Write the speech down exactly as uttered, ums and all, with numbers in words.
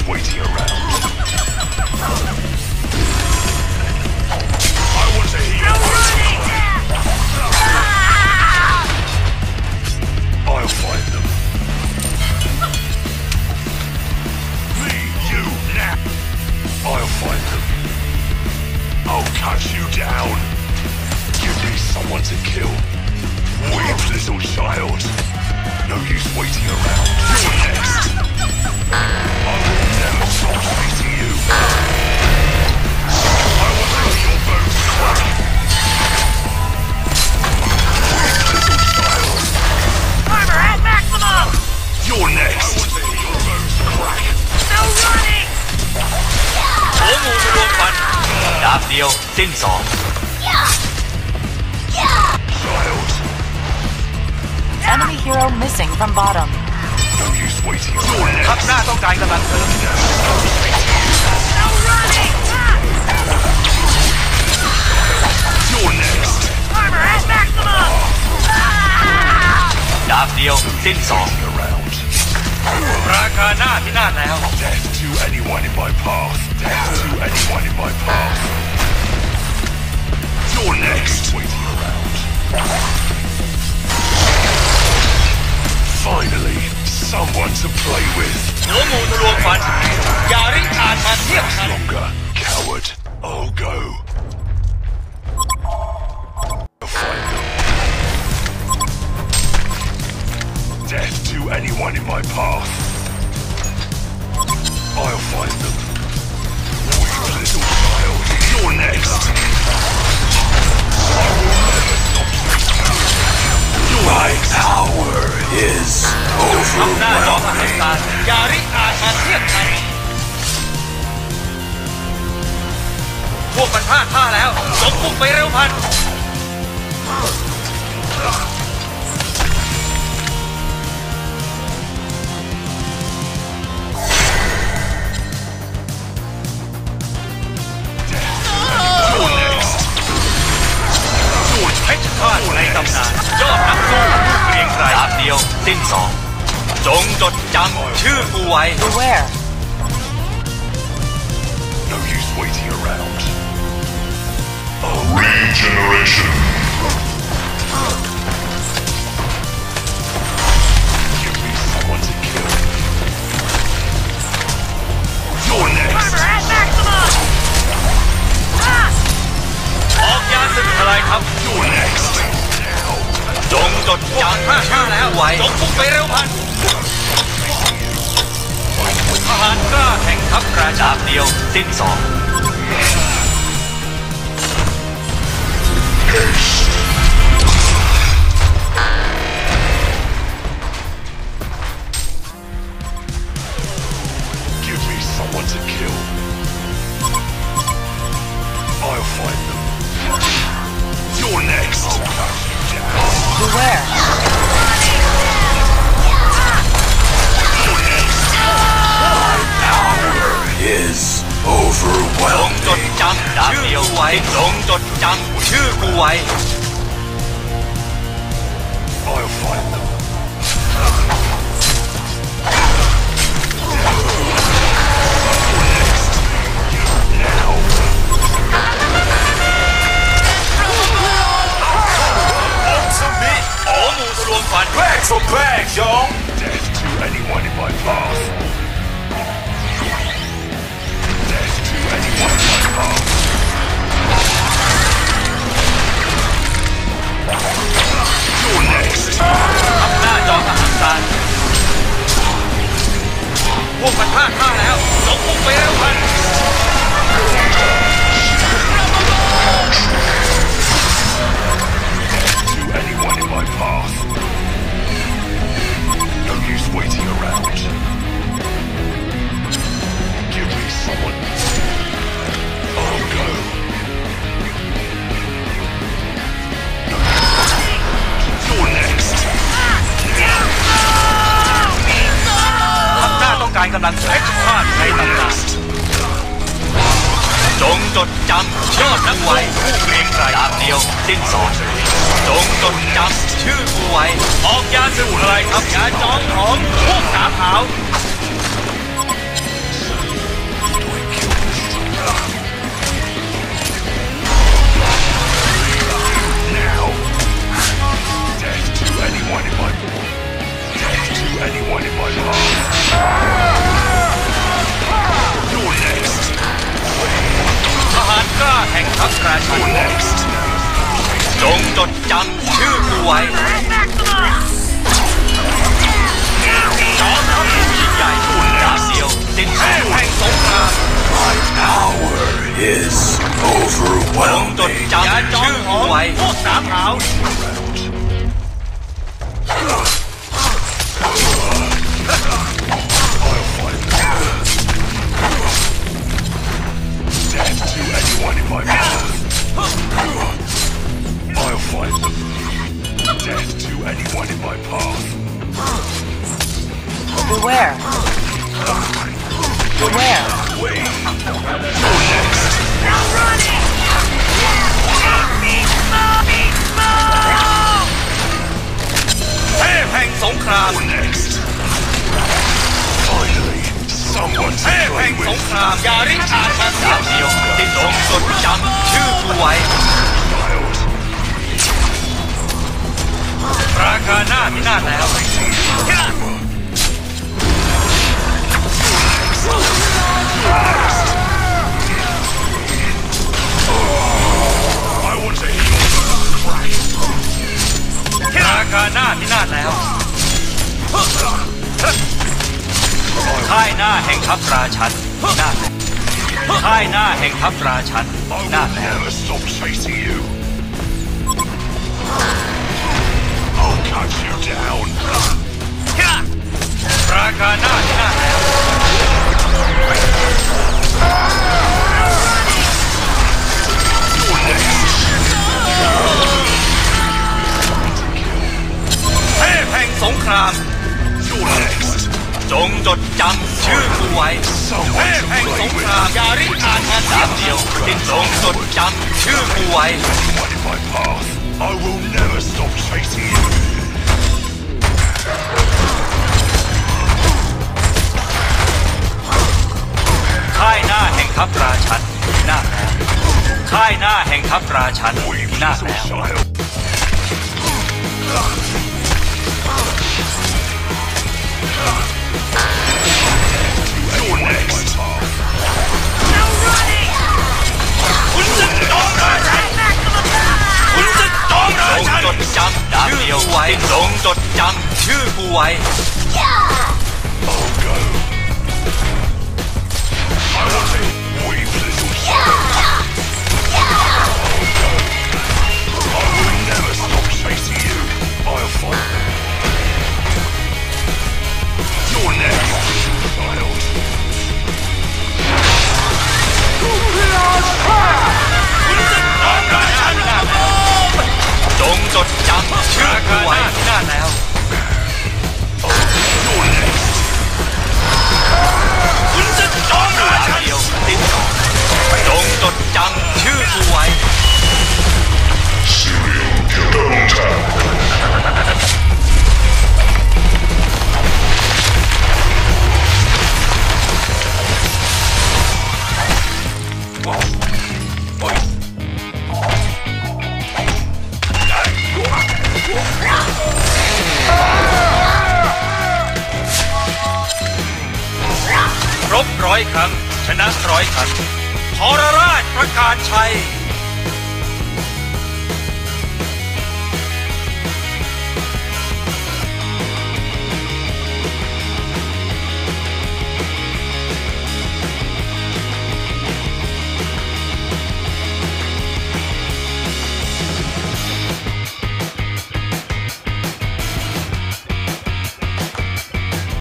use waiting around. I want to hear your voice. I'll find them. Me, you, now. I'll find them. I'll cut you down. Give me someone to kill. Weak little child. No use waiting around. You're next. I will never stop fighting you. I will make your bones crack. Weak little child. Armor at maximum! You're next. I want to hear your bones crack. No running! หัวงูทะลวงฟันดาบเดียวสิ้นสอง Child. Enemy hero missing from bottom. No use waiting around. ทัพหน้าต้องการกำลังเสริม No running! You're next. Armor at maximum! ดาบเดียวสิ้นสอง Around. ราคาหน้าที่น่าแล้ว Death to anyone in my path. Death to anyone in my path. You're next. Waiting around. Finally, someone to play with. หัวงูทะลวงฟันอย่าริอาจมาเทียบกัน Longer, coward. I'll go. I'll find them. Death to anyone in my path. I'll find them. Weak little child. You're next. I will never stop you. My power is ทัพหน้าจอมอหังการอย่าริอาจมาเทียบกันพวกมันพลาดท่าแล้วจงพุ่งไปเร็วพัน You're next. เพชรฆาตในตำนานยอดนักสู้ผู้เกรียงไกรดาบเดียวสิ้นสองจงจดจำชื่อกูไว้ Beware. No use waiting around. Oh, regeneration. Give me someone to kill. You're next. Armor at maximum! Ah! ออกยาศึกทลายทัพ You're next. จงจดจำท่าท่าแล้วไว้จงพุ่งไปเร็วพันทหารกล้าแห่งทัพราชาเดียวสิ้นสอง Give me someone to kill. I'll find them. You're next. I'll cut you down. Beware. You're next. My power is จง overwhelming. จดจำชื่อกูไว้จงจดจำชื่อกูไว้ I'll find them. Now. หัวงูทะลวงฟัน Back for back, y'all. Death to anyone in my path. Death to anyone in my path. You're next. ทัพหน้าจอมอหังการพวกมันพลาดท่าแล้วจงพุ่งไปเร็วพัน To anyone in my path. No use waiting around. Give me someone. I'll go. No. You're next. ทัพหน้าต้องการกำลังเพชรฆาตในตำนานจงจดจำยอดนักไว้ผู้เกรียงไกรดาบเดียวสิ้นสองจงจดจำชื่อกูไว้ออกยาศึกทลายทัพยาจองของพวกสาขาวแห่งทัพราชัน Next. จงจดจำชื่อกูไว้ จอมทัพผู้ยิ่งใหญ่ดาบเดียวสิ้นสุดแห่งสงคราม My power is จงจด overwhelming. จำชื่อกูไว้พวกสามหาว Death to anyone in my path. I'll find them. Death to anyone in my path. Beware. Beware. Wait. You're next. Now running! Beast mode! Beast mode! เทพแห่งสงคราม You're next. Finally, someone เท to พแห่ play งสง with. ครามยาริอาชันดาบเดียวที่จงจดจำชื่อกูไว้ Child. ราคาหน้าที่น่าแล้ว I want to hear your crack. ราคาหน้าที่น่าแล้วค่ายหน้าแห่งทัพราชันน่าแล้วค่ายหน้าแห่งทัพราชัน I น่า will แล้ว never stop chasing you. I'll cut you down. ราคาหน้าที่น่าแล้ว You're next. เทพแห่งสงคราม You're next. จงจดจำชื่อกูไว้เท Someone พ to แห่ง play สง with. ครามยาริอาชันดาบเดียวที่จงจดจำชื่อกูไว้ Anyone in my path. I will never stop chasing you. ค่ายหน้าแห่งทัพราชันน่าแล้วค่ายหน้าแห่งทัพราชัน Weep, น่า little แล้ว child. You're next. No running! คุณจะจงราชัน Maximum power! คุณจะจงราชันจงจดจำชื่อกูไว้จงจดจำชื่อกูไว้ I'll go. I want to weep, little child. I'll go. I will never stop chasing you. I'll fight. You're next, little child. จงจดจำชื่อกูไว้ที่นั่นแล้ว You're next. คุณจะจงราชันเดียวติดต่อจงจดจำชื่อกูไว้ รบร้อยครั้งชนะร้อยครั้งทรราชประกาศชัย